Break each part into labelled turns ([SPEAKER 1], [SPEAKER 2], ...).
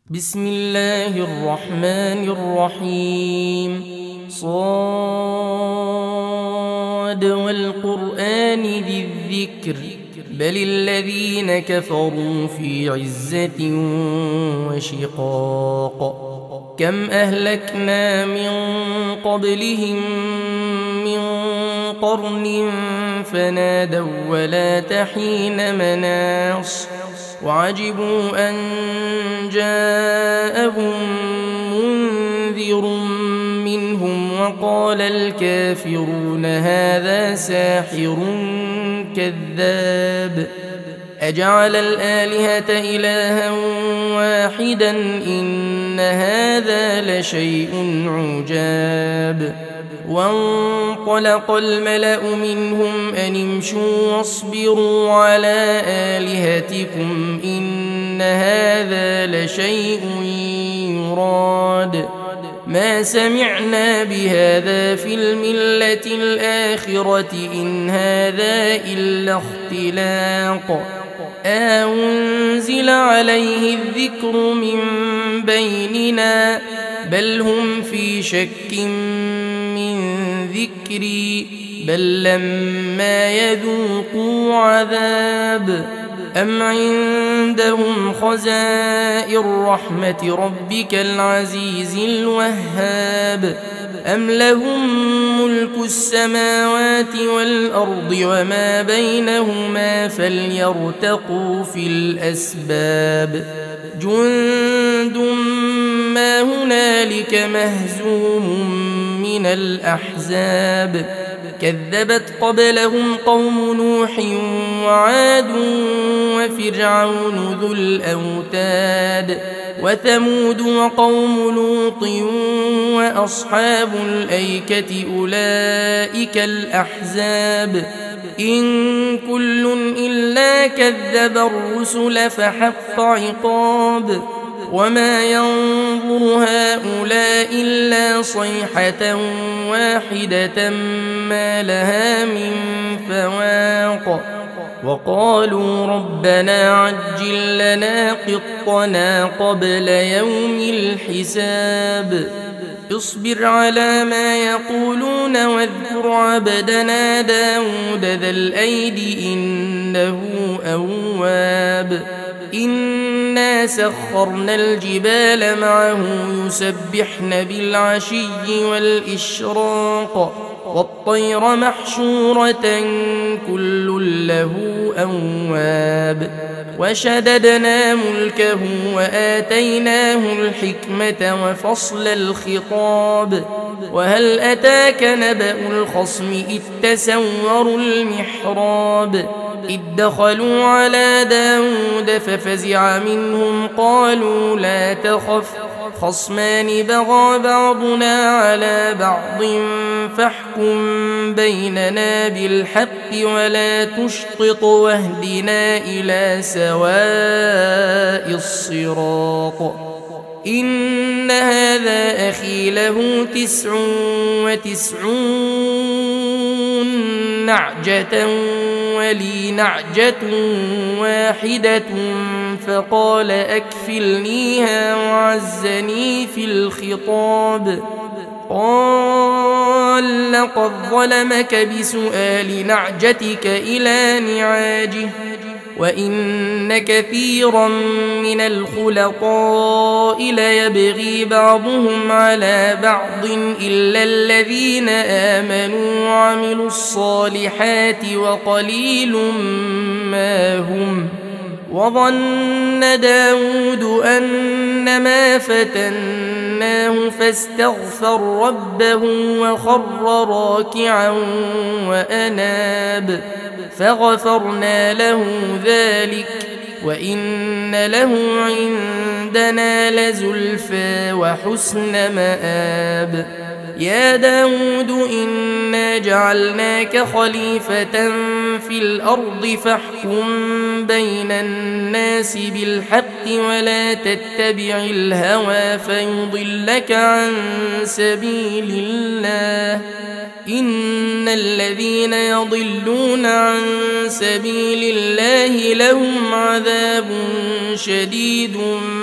[SPEAKER 1] بسم الله الرحمن الرحيم. صاد والقرآن ذي الذكر بل الذين كفروا في عزة وشقاق. كم أهلكنا من قبلهم من قرن فنادوا ولا تحين مناص وعجبوا أن جاءهم منذر منهم وقال الكافرون هذا ساحر كذاب أجعل الآلهة إلها واحدا إن هذا لشيء عجاب. وانطلق الملأ منهم أن امشوا واصبروا على آلهتكم إن هذا لشيء يراد ما سمعنا بهذا في الملة الآخرة إن هذا إلا اختلاق أنزل عليه الذكر من بيننا بل هم في شك من ذكري بل لما يذوقوا عذاب أم عندهم خزائن رحمة ربك العزيز الوهاب أم لهم ملك السماوات والأرض وما بينهما فليرتقوا في الأسباب جند ما هنالك مهزوم من الأحزاب كذبت قبلهم قوم نوح وعاد وفرعون ذو الأوتاد وثمود وقوم لوط وأصحاب الأيكة أولئك الأحزاب إن كل إلا كذب الرسل فحق عقاب وما ينظر هؤلاء إلا صيحة واحدة ما لها من فواق وقالوا ربنا عجل لنا قطنا قبل يوم الحساب اصبر على ما يقولون واذكر عبدنا داود ذا الأيد إنه أواب إنا سخرنا الجبال معه يسبحن بالعشي والإشراق والطير محشورة كل له أواب وشددنا ملكه وآتيناه الحكمة وفصل الخطاب وهل أتاك نبأ الخصم إذ تسوروا المحراب إذ دخلوا على داود ففزع منهم قالوا لا تخف خصمان بغى بعضنا على بعض فاحكم بيننا بالحق ولا تشطط واهدنا إلى سواء الصراط إن هذا أخي له 99 نعجة ولي نعجة واحدة فقال أكفلنيها وعزني في الخطاب قال لقد ظلمك بسؤال نعجتك إلى نعاجه وإن كثيرا من الخلطاء ليبغي بعضهم على بعض إلا الذين آمنوا وعملوا الصالحات وقليل ما هم وظن داود أنما فتناه فاستغفر ربه وخر راكعا وأناب فغفرنا له ذلك وإن له عندنا لزلفى وحسن مآب يا داود إنا جعلناك خليفة في الأرض فاحكم بين الناس بالحق ولا تتبع الهوى فيضلك عن سبيل الله إن الذين يضلون عن سبيل الله لهم عذاب شديد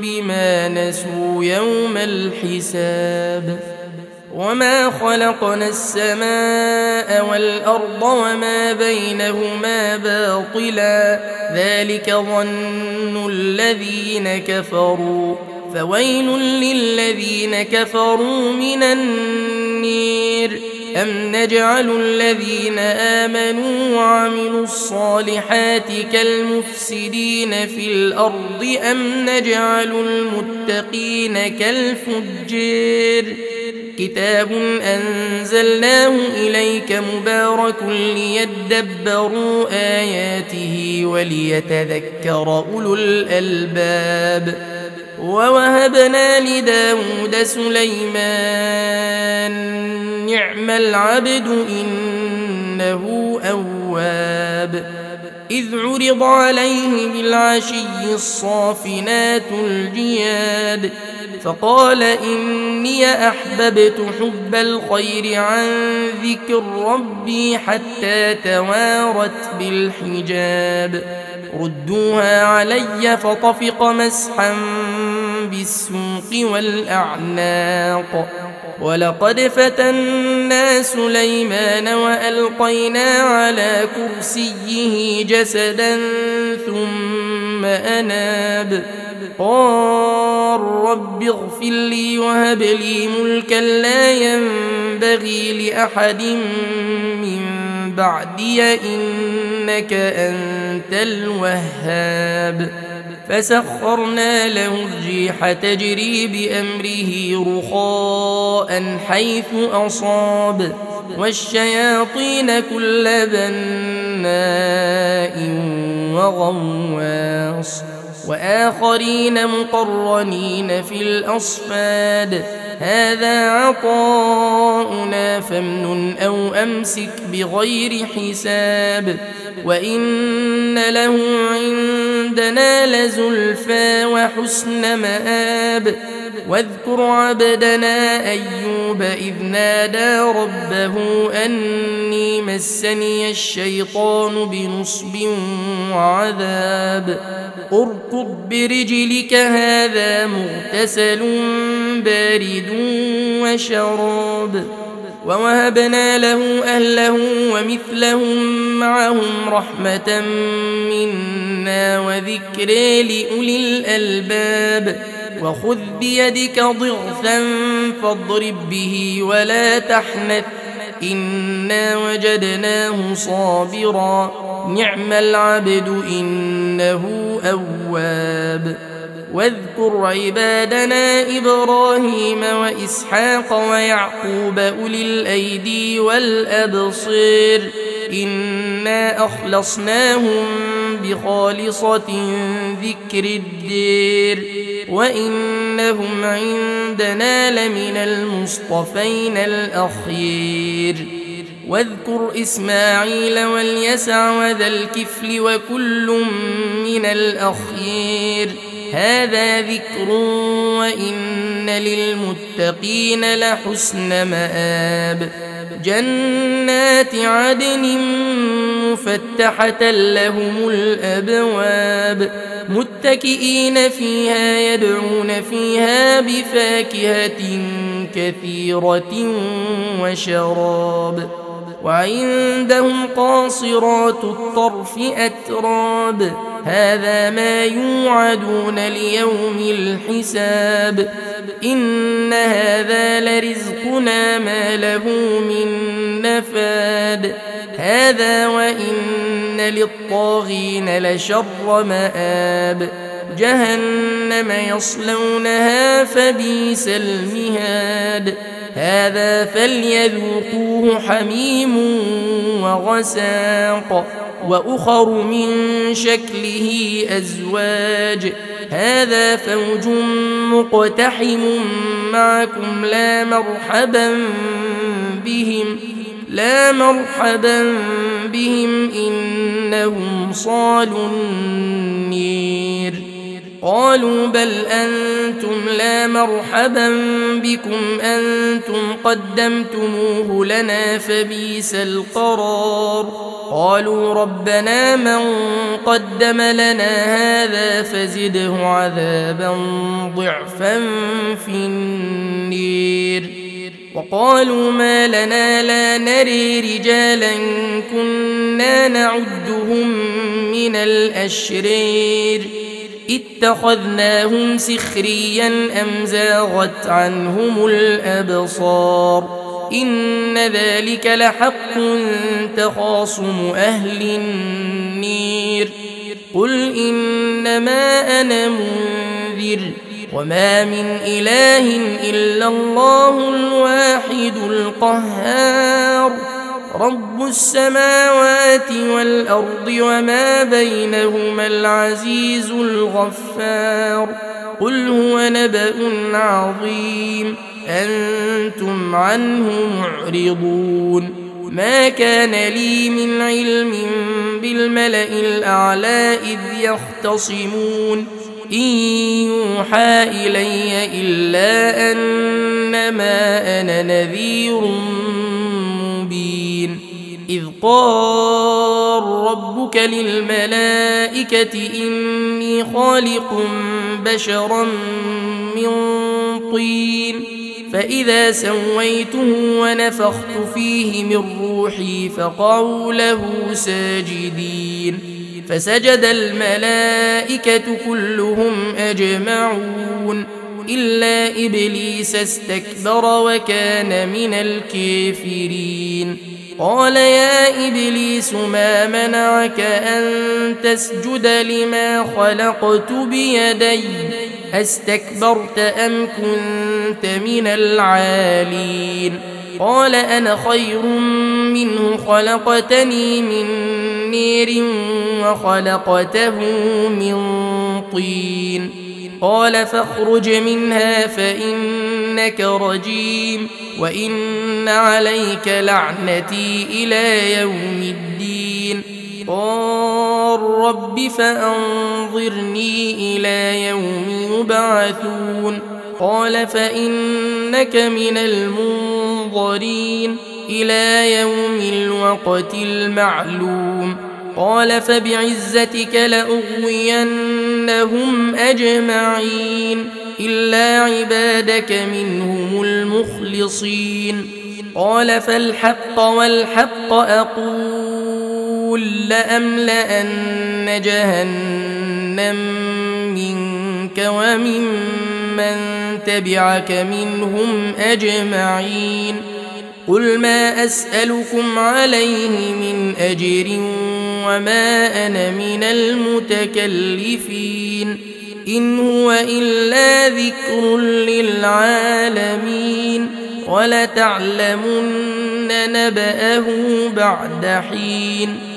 [SPEAKER 1] بما نسوا يوم الحساب وما خلقنا السماء والأرض وما بينهما باطلا ذلك ظن الذين كفروا فويل للذين كفروا من النير أم نجعل الذين آمنوا وعملوا الصالحات كالمفسدين في الأرض أم نجعل المتقين كالفجار كتاب أنزلناه إليك مبارك ليدبروا آياته وليتذكر أولو الألباب ووهبنا لداود سليمان نعم العبد إنه أواب إذ عرض عليه بالعشي الصافنات الجياد فقال إني أحببت حب الخير عن ذكر ربي حتى توارت بالحجاب ردوها علي فطفق مسحا بالسوق والأعناق ولقد فتنا سليمان وألقينا على كرسيه جسدا ثم أناب قال رب اغفر لي وهب لي ملكا لا ينبغي لأحد من بعدي إنك أنت الوهاب فسخرنا له الريح تجري بأمره رخاء حيث أصاب والشياطين كل بناء وغواص وآخرين مقرنين في الأصفاد هذا عطاؤنا فامنن أو أمسك بغير حساب وإن له عندنا لزلفى وحسن مآب واذكر عبدنا أيوب إذ نادى ربه أني مسني الشيطان بنصب وعذاب اركض برجلك هذا مغتسل بارد وشراب ووهبنا له أهله ومثلهم معهم رحمة منا وذكر لأولي الألباب وخذ بيدك ضغثا فاضرب به ولا تحنث إنا وجدناه صابرا نعم العبد إنه أواب واذكر عبادنا إبراهيم وإسحاق ويعقوب أولي الأيدي والأبصير إنا أخلصناهم بخالصة ذكر الدير وإنهم عندنا لمن المصطفين الأخير واذكر إسماعيل واليسع وذا الكفل وكل من الأخير هذا ذكر وإن للمتقين لحسن مآب جنات عدن مفتحة لهم الأبواب متكئين فيها يدعون فيها بفاكهة كثيرة وشراب وعندهم قاصرات الطرف أتراب هذا ما يوعدون ليوم الحساب إن هذا لرزقنا ما له من نفاد هذا وإن للطاغين لشر مآب جهنم يصلونها فبئس المهاد هذا فليذوقوه حميم وغساق وأخر من شكله أزواج هذا فوج مقتحم معكم لا مرحبا بهم إنهم صالوا النير قالوا بل أنتم لا مرحبا بكم أنتم قدمتموه لنا فبئس القرار قالوا ربنا من قدم لنا هذا فزده عذابا ضعفا في النير وقالوا ما لنا لا نري رجالا كنا نعدهم من الأشرير اتخذناهم سخريا أم زاغت عنهم الأبصار إن ذلك لحق تخاصم أهل النير قل إنما أنا منذر وما من إله إلا الله الواحد القهار رب السماوات والأرض وما بينهما العزيز الغفار قل هو نبأ عظيم أنتم عنه معرضون ما كان لي من علم بالملأ الأعلى إذ يختصمون إن يوحى إلي إلا أنما أنا نذير مبين إذ قال ربك للملائكة إني خالق بشرا من طين فإذا سويته ونفخت فيه من روحي فقعوا له ساجدين فسجد الملائكة كلهم أجمعون إلا إبليس استكبر وكان من الكافرين قال يا إبليس ما منعك أن تسجد لما خلقت بيدي أستكبرت أم كنت من العالين قال أنا خير منه خلقتني من نير وخلقته من طين قال فاخرج منها فإنك رجيم وإن عليك لعنتي إلى يوم الدين قال رب فأنظرني إلى يوم يبعثون قال فإنك من المنظرين إلى يوم الوقت المعلوم قال فبعزتك لأغوينهم أجمعين إلا عبادك منهم المخلصين قال فالحق والحق أقول لأملأن جهنم منك وممن تبعك منهم أجمعين قل ما أسألكم عليه من أجر وما أنا من المتكلفين إن هو إلا ذكر للعالمين ولتعلمن نبأه بعد حين